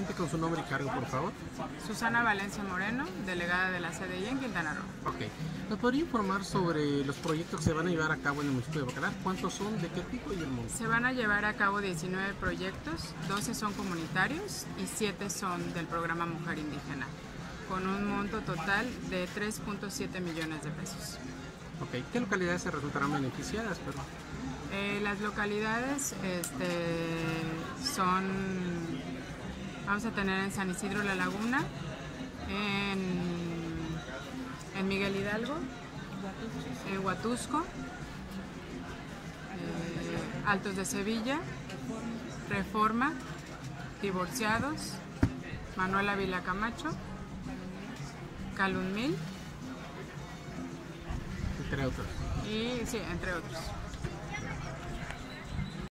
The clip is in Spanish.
brevemente con su nombre y cargo, por favor. Susana Valencia Moreno, delegada de la CDI en Quintana Roo. Ok. ¿Nos podría informar sobre los proyectos que se van a llevar a cabo en el municipio de Bacalar? ¿Cuántos son? ¿De qué tipo y el monto? Se van a llevar a cabo 19 proyectos, 12 son comunitarios y 7 son del programa Mujer Indígena, con un monto total de 3.7 millones de pesos. Ok. ¿Qué localidades se resultarán beneficiadas? Las localidades son, vamos a tener en San Isidro La Laguna, en Miguel Hidalgo, en Huatusco, Altos de Sevilla, Reforma, Divorciados, Manuel Ávila Camacho, Calunmil, Entre otros. y sí, entre otros.